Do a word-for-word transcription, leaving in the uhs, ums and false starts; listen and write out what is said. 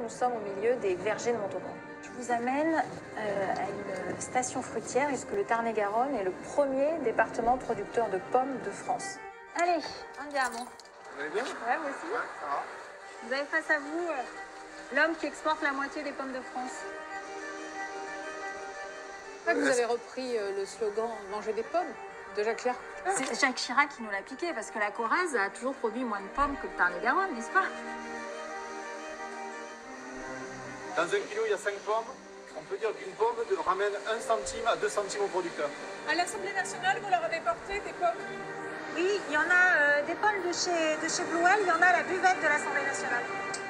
Nous sommes au milieu des vergers de Montauban. Je vous amène euh, à une station fruitière, puisque le Tarn-et-Garonne est le premier département producteur de pommes de France. Allez, andiamo. Vous allez bien? Ouais, vous aussi? Ouais, ça va. Vous avez face à vous euh, l'homme qui exporte la moitié des pommes de France. Vous avez repris euh, le slogan « Manger des pommes » de Jacques Chirac. C'est Jacques Chirac qui nous l'a piqué, parce que la Corrèze a toujours produit moins de pommes que le Tarn-et-Garonne, n'est-ce pas? Dans un kilo, il y a cinq pommes. On peut dire qu'une pomme de- ramène un centime à deux centimes au producteur. À l'Assemblée nationale, vous leur avez porté des pommes? Oui, il y en a euh, des pommes de chez, de chez Bluel, il y en a à la buvette de l'Assemblée nationale.